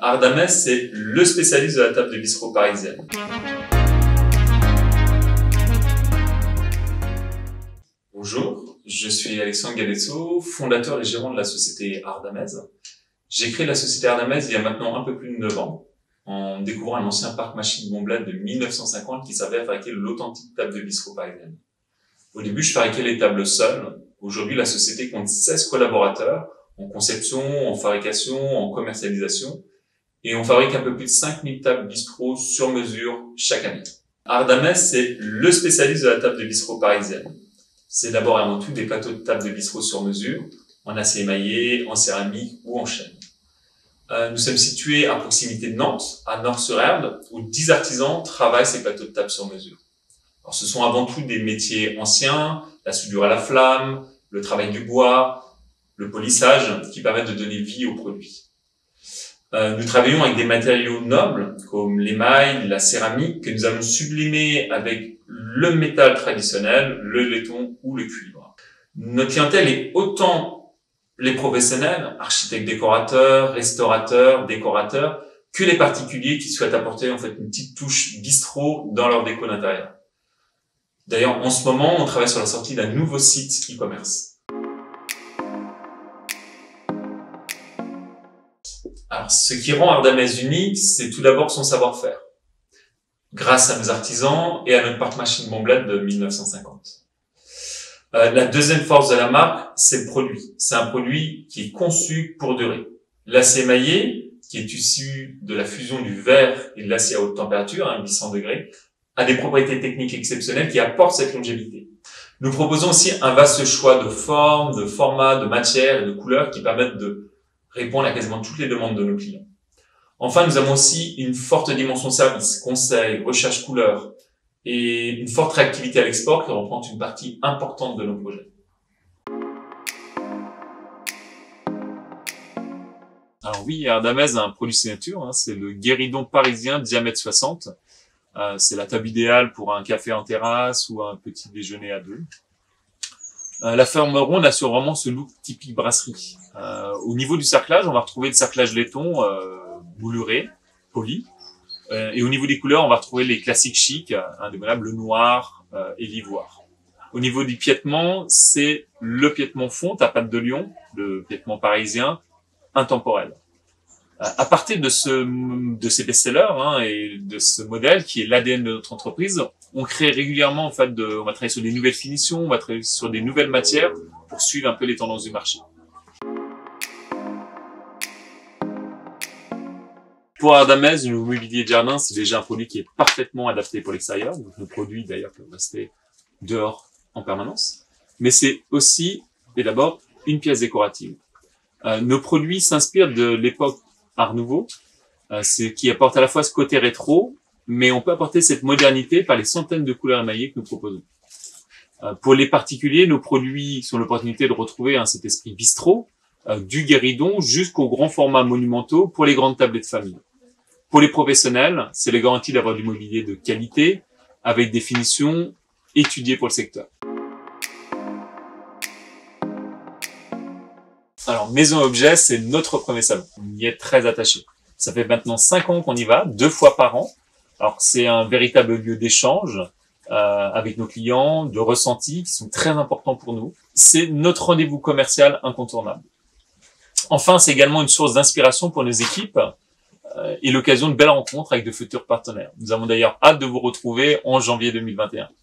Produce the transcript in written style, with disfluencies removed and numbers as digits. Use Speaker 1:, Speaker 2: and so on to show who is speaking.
Speaker 1: Ardamez, c'est le spécialiste de la table de bistrot parisienne. Bonjour, je suis Alexandre Galezzo, fondateur et gérant de la société Ardamez. J'ai créé la société Ardamez il y a maintenant un peu plus de 9 ans, en découvrant un ancien parc machine Montblat de 1950 qui servait à fabriquer l'authentique table de bistrot parisienne. Au début, je fabriquais les tables seul. Aujourd'hui, la société compte 16 collaborateurs en conception, en fabrication, en commercialisation. Et on fabrique un peu plus de 5000 tables bistrot sur mesure chaque année. Ardamez, c'est le spécialiste de la table de bistrot parisienne. C'est d'abord et avant tout des plateaux de table de bistrot sur mesure, en acier émaillé, en céramique ou en chêne. Nous sommes situés à proximité de Nantes, à Nort-sur-Erdre, où 10 artisans travaillent ces plateaux de table sur mesure. Alors, ce sont avant tout des métiers anciens, la soudure à la flamme, le travail du bois, le polissage, qui permettent de donner vie aux produits. Nous travaillons avec des matériaux nobles, comme l'émail, la céramique, que nous allons sublimer avec le métal traditionnel, le laiton ou le cuivre. Notre clientèle est autant les professionnels, architectes décorateurs, restaurateurs, décorateurs, que les particuliers qui souhaitent apporter en fait une petite touche bistrot dans leur déco d'intérieur. D'ailleurs, en ce moment, on travaille sur la sortie d'un nouveau site e-commerce. Alors, ce qui rend Ardamez unique, c'est tout d'abord son savoir-faire, grâce à nos artisans et à notre parc machine Montblat de 1950. La deuxième force de la marque, c'est le produit. C'est un produit qui est conçu pour durer. L'acier émaillé, qui est issu de la fusion du verre et de l'acier à haute température, à 800 degrés, a des propriétés techniques exceptionnelles qui apportent cette longévité. Nous proposons aussi un vaste choix de formes, de formats, de matières et de couleurs qui permettent de répondre à quasiment toutes les demandes de nos clients. Enfin, nous avons aussi une forte dimension service, conseil, recherche couleur et une forte réactivité à l'export qui représente une partie importante de nos projets. Alors oui, Ardamez a un produit signature, c'est le guéridon parisien diamètre 60. C'est la table idéale pour un café en terrasse ou un petit déjeuner à deux. La forme ronde assure vraiment ce look typique brasserie. Au niveau du cerclage, on va retrouver le cerclage laiton mouluré, poli. Et au niveau des couleurs, on va retrouver les classiques chics, indémodables, le noir et l'ivoire. Au niveau du piétement, c'est le piétement fonte à pâte de lion, le piétement parisien, intemporel. À partir de ces best-sellers et de ce modèle qui est l'ADN de notre entreprise, on crée régulièrement on va travailler sur des nouvelles finitions, on va travailler sur des nouvelles matières pour suivre un peu les tendances du marché. Pour Ardamez, le mobilier de jardin, c'est déjà un produit qui est parfaitement adapté pour l'extérieur. Donc nos produits d'ailleurs peuvent rester dehors en permanence. Mais c'est aussi et d'abord une pièce décorative. Nos produits s'inspirent de l'époque Art Nouveau, qui apporte à la fois ce côté rétro, mais on peut apporter cette modernité par les centaines de couleurs émaillées que nous proposons. Pour les particuliers, nos produits sont l'opportunité de retrouver cet esprit bistrot, du guéridon jusqu'aux grands formats monumentaux pour les grandes tablées de famille. Pour les professionnels, c'est la garantie d'avoir du mobilier de qualité, avec des finitions étudiées pour le secteur. Alors, Maison Objet, c'est notre premier salon. On y est très attaché. Ça fait maintenant 5 ans qu'on y va, 2 fois par an. Alors, c'est un véritable lieu d'échange avec nos clients, de ressentis qui sont très importants pour nous. C'est notre rendez-vous commercial incontournable. Enfin, c'est également une source d'inspiration pour nos équipes et l'occasion de belles rencontres avec de futurs partenaires. Nous avons d'ailleurs hâte de vous retrouver en janvier 2021.